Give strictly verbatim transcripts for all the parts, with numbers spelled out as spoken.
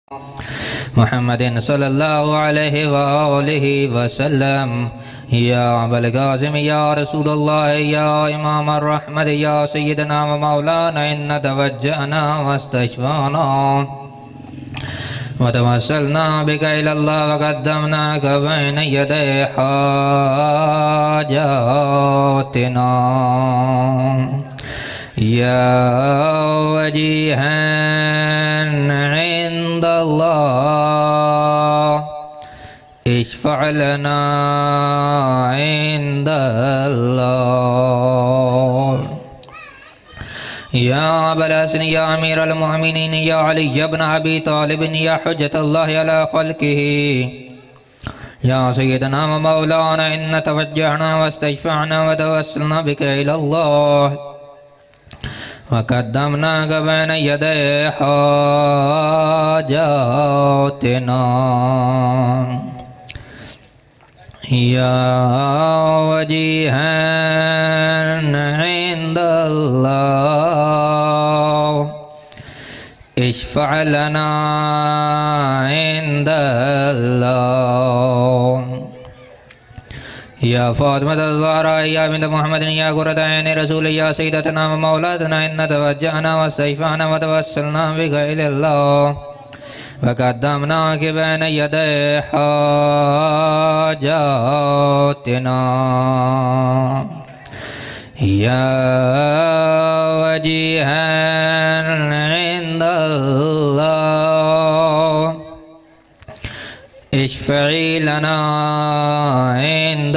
محمد صلی اللہ علیہ وآلہ وسلم یا ابا القاسم یا رسول اللہ یا امام الرحمت یا سیدنا و مولانا ان توجہنا واستشفانا وتوسلنا بك إلى الله وقدمناك بين يدي حاجاتنا يا وجيها عند الله اشفع لنا عند الله يا أبا الحسن يا أمير المؤمنين يا علي بن أبي طالب يا حجة الله على خلقه يا سيدنا ومولانا إن توجهنا واستشفعنا وتوسلنا بك إلى الله وقدمناك بين يدي حاجاتنا يا وجيها عند الله اشفع لنا عند الله يا فاطمة الزهراء يا بنت محمد يا قرة عين رسول يا سيدتنا ومولاتنا إن توجهنا واستشفعنا وتوسلنا بك إلى الله وقدمناك بين يدي حاجاتنا يا وجيها عند الله اشفعي لنا عند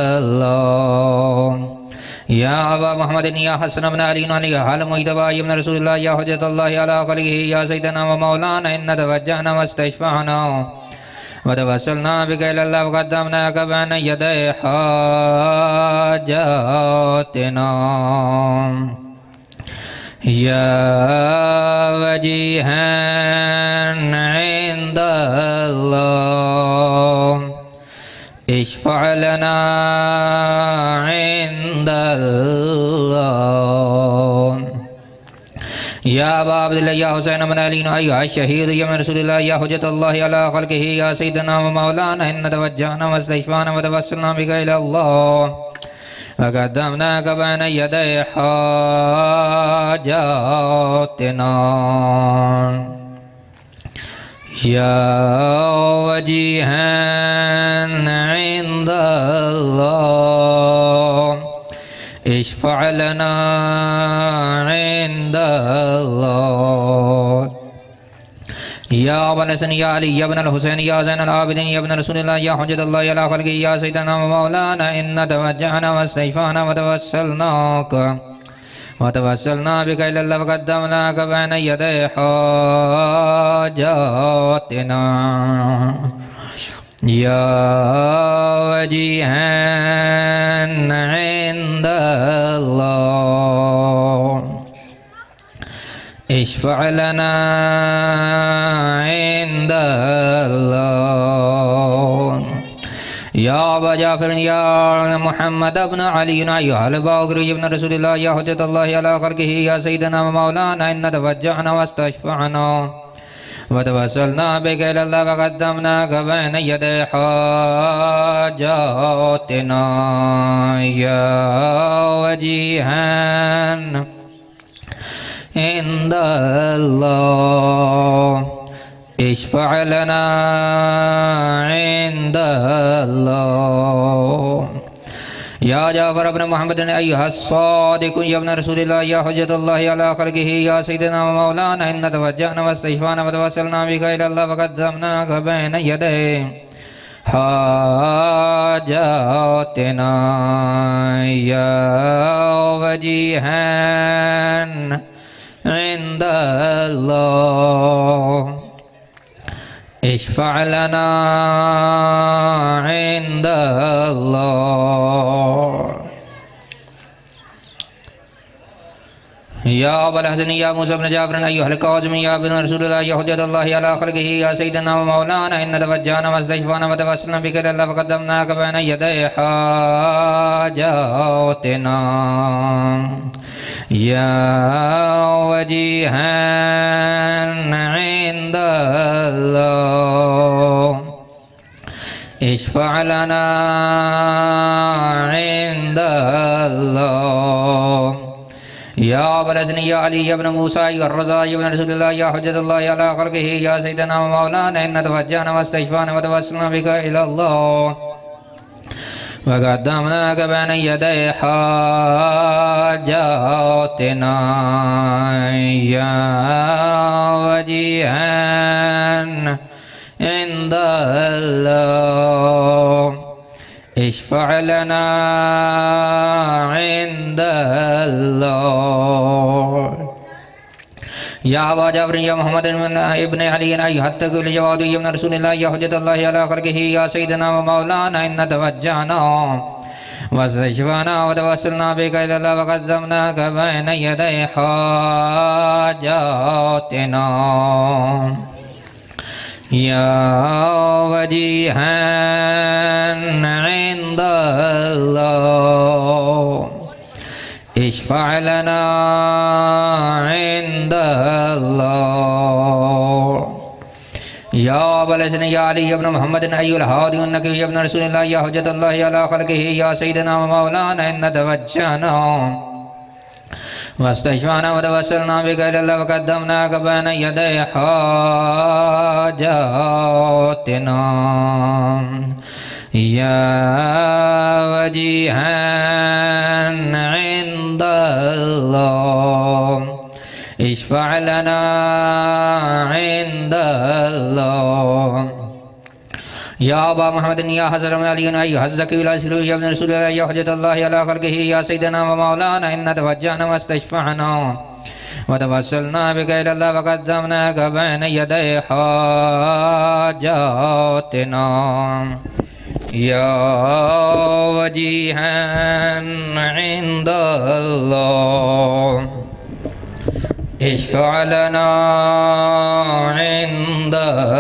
الله يا أبا محمد يا حسن بن علي علي حال مجتبى ابن رسول الله يا حجة الله على خلقه يا سيدنا ومولانا إن توجهنا واستشفعنا وتوسلنا بك إلى الله وقدمناك بين يدي حاجاتنا يا وجيها عند الله اشفع لنا عند الله يا أبا عبد الله يا حسين بن علي أيها الشهيد يا من رسول الله يا حجة الله على خلقه يا سيدنا ومولانا إن توجهنا واستشفعنا وتوسلنا بك إلى الله وقدمناك بين يدي حاجاتنا يا وجيها عند الله اشفع لنا عند الله يا أبا الحسن يا علي يا ابن الحسين يا زين العابدين يا ابن رسول الله يا حجة الله على خلقه يا سيدنا ومولانا إن توجهنا واستشفعنا وتوسلناك وتوسلنا بك إلى الله وقدمناك بين يدي حاجاتنا يا وجيها عند الله اشفع لنا عند الله يا أبا جعفر يا محمد بن علي أيها الباقر ابن رسول الله يا حجة الله على خلقه يا سيدنا ومولانا إن توجهنا واستشفعنا وتوسلنا بك إلى الله وقدمناك بين يدي حاجاتنا يا وجيها عند الله اشفع لنا عند الله يا جعفر بن محمد أيها الصادق يا ابن رسول الله يا حجة الله على خلقه يا سيدنا ومولانا إن توجهنا واستشفعنا وتوسلنا بك إلى الله وقدمناك بين يدي حاجاتنا يا وجيها عند الله اشفع لنا عند الله يا أبا الحسن يا موسى بن جعفر أيها الكاظم يا ابن رسول الله يا حجة الله على خلقه يا سيدنا ومولانا إن توجهنا واستشفعنا وتوسلنا بك إلى الله وقدمناك بين يدي حاجاتنا يا وجيها عند الله اشفع لنا عند الله يا أبا الحسن يا علي يا ابن موسى يا الرضا يا ابن رسول الله يا حجة الله على خلقه يا سيدنا ومولانا إن توجهنا واستشفعنا وتوسلنا بك إلى الله وقدمناك بين يدي حاجاتنا يا وجيها عند الله اشفع لنا عند الله يا أبا جعفر يا محمد ابن علي أيها التقي الجواد يا ابن رسول الله يا حجة الله على خلقه يا سيدنا ومولانا إن توجهنا واستشفعنا وتوسلنا بك إلى الله وقدمناك بين يدي حاجاتنا يا وجيها عند الله اشفع لنا عند الله يا أبا الحسن يا علي بن محمد أيها الهادي النقي يا ابن رسول الله يا حجة الله على خلقه يا سيدنا ومولانا إن توجهنا واستشفعنا وتوسلنا بك إلى الله وقدمناك بين يدي حاجاتنا يا وجيها عند الله اشفع لنا عند الله يا أبا محمد يا حسن بن علي أيها الزكي الأسير يا ابن رسول الله يا حجة الله على خلقه يا سيدنا ومولانا إن توجهنا واستشفعنا وتوسلنا بك إلى الله وقدمناك بين يدي حاجاتنا يا وجيها عند الله اشفع لنا عند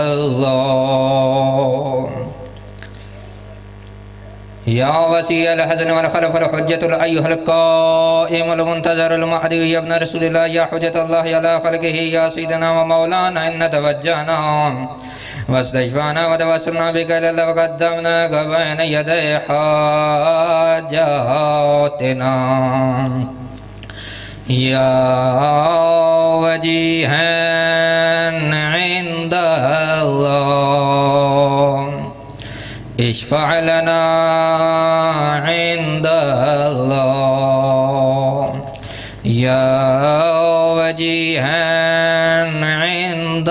الله يا وسيع الحسن والخلف الحجة أيها القائم المنتظر المهدي يا ابن رسول الله يا حجة الله على خلقه يا سيدنا ومولانا إن توجهنا واستشفعنا وتوسلنا بك إلى الله وقدمناك بين يدي حاجاتنا يا وجيها عند الله اشفع لنا عند الله يا وجيها عند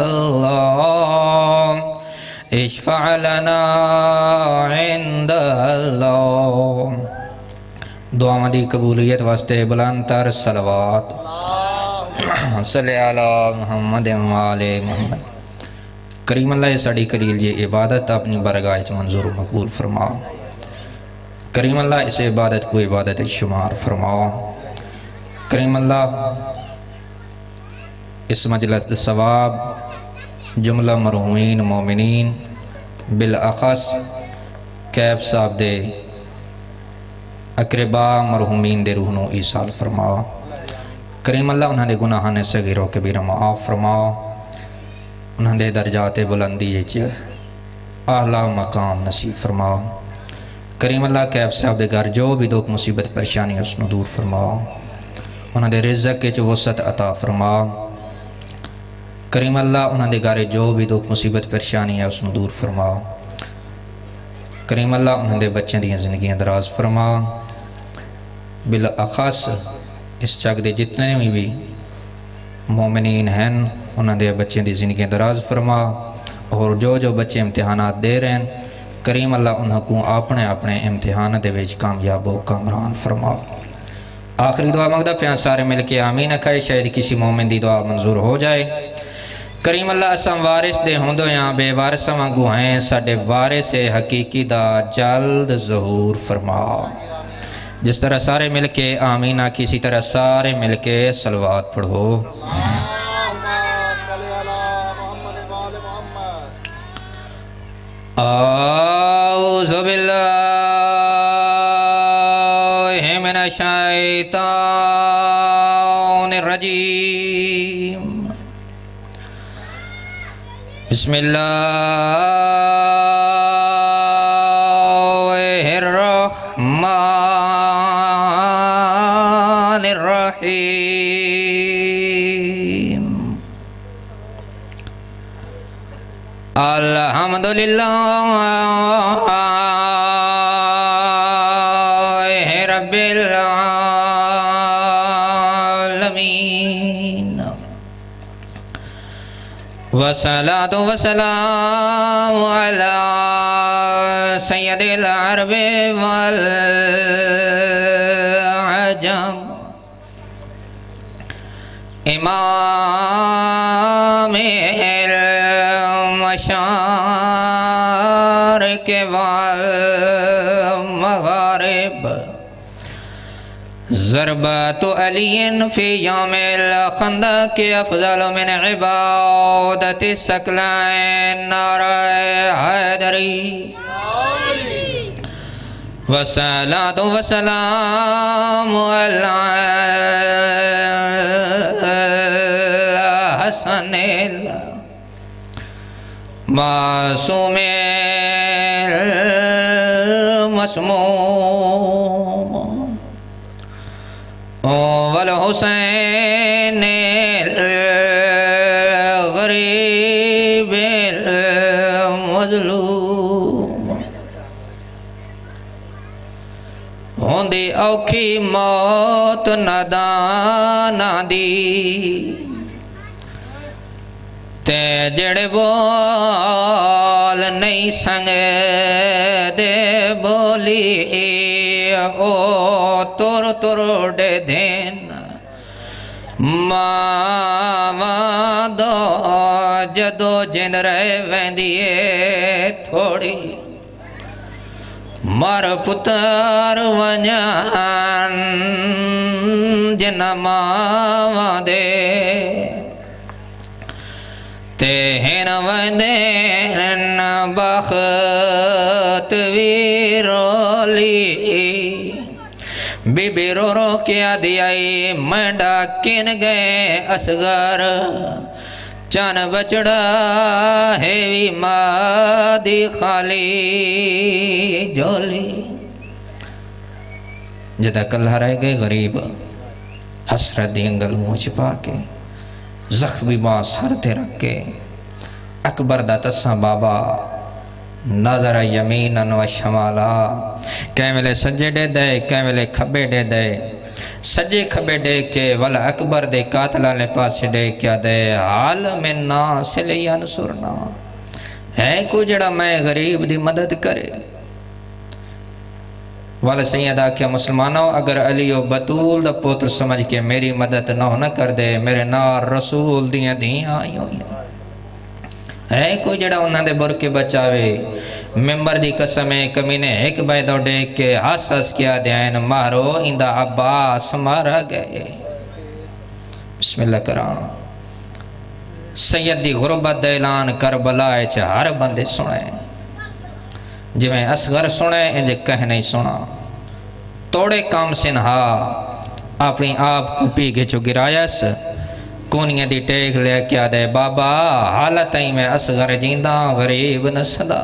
الله اشفع لنا عند الله دعا دی قبولیت واسطے بلند تر صلوات صلی علی محمد وعلی محمد کریم اللہ ساڑی کلیل یہ عبادت اپنی برگاہ منظور مقبول فرما کریم اللہ اس عبادت کو عبادت شمار فرما کریم اللہ اس مجلس ثواب جملہ مرحومین مومنین بالاخص کیف صاحب دے اقربا مرحومین دے روح نو ایصال فرما کریم اللہ انہاں دے گناہاں صغیر و کبیر معاف فرما انہاں دے درجات بلندی اعلیٰ مقام نصیب فرما کریم اللہ کیف صاحب دے گھر جو بھی دکھ مصیبت پریشانی اس نو دور فرما انہاں دے رزق کے وسعت عطا فرما کریم اللہ انہاں دے گھر جو بھی دکھ مصیبت پریشانی ہے اس نو دور فرما کریم اللہ انہاں دے بچیں دیاں زندگیاں دراز فرما بالاخص اس چک دے جتنے بھی مومنین ہیں انہاں دے بچیں دی زندگیاں دراز فرما اور جو جو بچے امتحانات دے رہے ہیں کریم اللہ انہاں کو اپنے اپنے امتحانات دے ویچ کامیاب و کامران فرما آخری دعا مقدہ پیان سارے مل کے آمین اکھائے شاید کسی مومن دی دعا منظور ہو جائے کریم اللہ اسم وارث دے ہوں دو یہاں بے وارث مانگو ہیں ساڑھے وارث حقیقی دا جلد ظہور فرما جس طرح سارے مل کے آمین آکھی اسی طرح سارے مل کے صلوات پڑھو اعوذ باللہ من الشیطان بسم الله الرحمن الرحيم الحمد لله رب العالمين والصلاة والسلام على سيد العرب والعجم إمام المشارق والمغارب ضربات علی فی یوم الخندق افضل من عبادت الثقلین نعرہ حیدری والصلاة والسلام علی حسن المعصوم المسموم والحسین الغریب المظلوم ہوندی اوکھی موت نادانا دی تے جڑے بول نہیں سنگے دے بولی او تور تور ڈے دین ماں دو جدو جن رہے ویندیے تھوڑی مار پتر ونجان جن ماں دے تہین ویندین بخت ویرولی بی بی رو رو کیا دیائی منڈا کن گئے اصغر چان بچڑا ہیوی مادی خالی جولی جدہ کلہ رہ گئے غریب حسرت دی انگل منہ چھپا کے زخمی ماں سر تے رکھ کے اکبر دا تساں بابا نظر یمیناً و شمالا کہیں ملے سجے دے دے کہیں ملے کھبے دے دے سجے کھبے دے کے والا اکبر دے قاتلہ لے پاس دے کیا دے حال میں ناس لیا نصرنا ہے کو جڑا میں غریب دی مدد کرے والا سیدہ کیا مسلمانوں اگر علی و بطول دا پوتر سمجھ کے میری مدد نہ نہ کر دے میرے نار رسول دیاں دیاں آئیوں ہے کوئی جڑا انہاں دے برکے بچاوے ممبر دی قسمیں کمینے ایک بیدو ڈیک کے ہس ہس کیا دین مارو اندہ عباس مارا گئے بسم اللہ کرام سید دی غربت دیلان کربلائے چھے ہر بندے سنے جی میں اصغر سنے انجھے کہہ نہیں سنا توڑے کام سنہا اپنی آپ کو پی گے چو گرائیس کونیاں دی ٹیک لے کیا دے بابا حالت ہی میں اصغر جیندہ غریب نسدا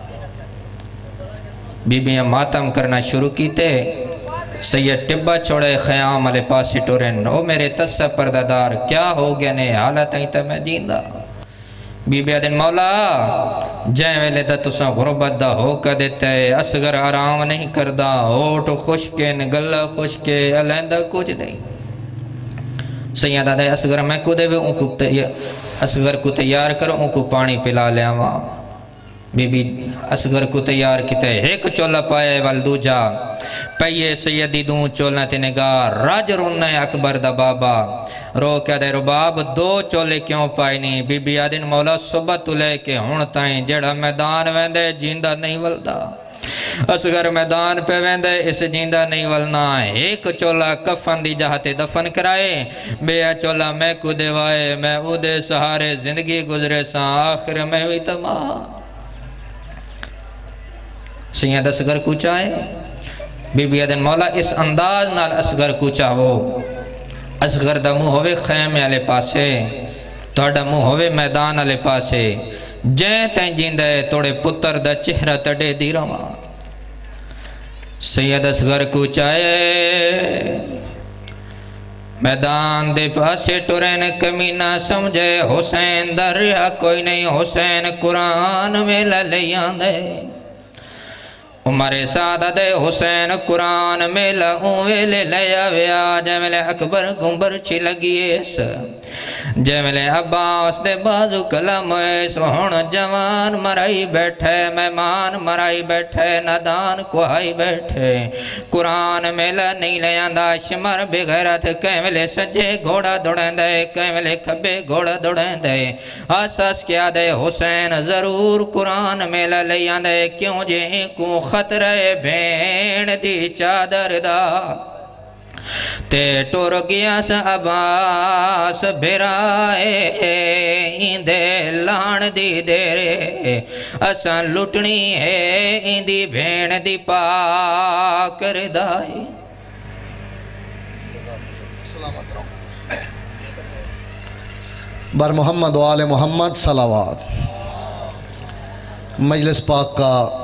بی بیاں ماتم کرنا شروع کیتے سید ٹبا چھوڑے خیام علی پاسی ٹورن او میرے تصہ پردادار کیا ہو گیا نے حالت ہی تا میں جیندہ بی بی دن مولا جائے ویلے دا تساں غربت دا ہو کا دیتے اصغر آرام نہیں کردہ ہوٹ خوشکے نگلہ خوشکے علیندہ کچھ نہیں سیدہ دے اصغر میں کو دے وے ان کو اصغر کو تیار کرو ان کو پانی پلا لیا وہاں بی بی اصغر کو تیار کیتے ایک چولا پائے والدو جا پہیے سیدی دوں چولنا تے نگاہ راج رونا اکبر دا بابا رو کیا دے رباب دو چولے کیوں پائی نہیں بی بی آدن مولا صبح تو لے کے ہون تائیں جڑا میدان ویندے جیندہ نہیں ولدہ اصغر میدان پہ ویندے اس جیندہ نہیں ولنا ایک چولا کفن دی جہاتے دفن کرائے بے چولا میں کو دیوائے میں او دے سہارے زندگی گزرے ساں آخر میں ہوئی تمام سید اصغر کو چاہے بی بی آدن مولا اس انداز نال اصغر کو چاہو اصغر دا منہ ہوئے خیمے علی پاسے توڑا منہ ہوئے میدان علی پاسے جیں تین جیندے توڑے پتر دا چہرہ تڑے دی رواں سید اصغر کو چاہے میدان دے پاسے ٹورین کمینہ سمجھے حسین دریا کوئی نہیں حسین قرآن میں للیاں دے عمر سادہ دے حسین قرآن میں لہوے لے لیا ویا جملے اکبر گمبر چھی لگی ایس جملے عباس دے بازو کلم ایس ہون جوان مرائی بیٹھے مہمان مرائی بیٹھے ندان کوہائی بیٹھے قرآن میں نہیں لیا دا شمر بغیرت کیملے سجے گھوڑا دوڑیں دے کیملے کھبے گھوڑا دوڑیں دے آساس کیا دے حسین ضرور قرآن میں لیا دے کیوں جے کو خطرہ بین دی چادر دا تے ٹور گیا سا عباس بھرائے اندے لان دی دیرے اساں لٹنی ہے اندی بین دی پاک ردائی بر محمد و آل محمد صلوات۔ مجلس پاک کا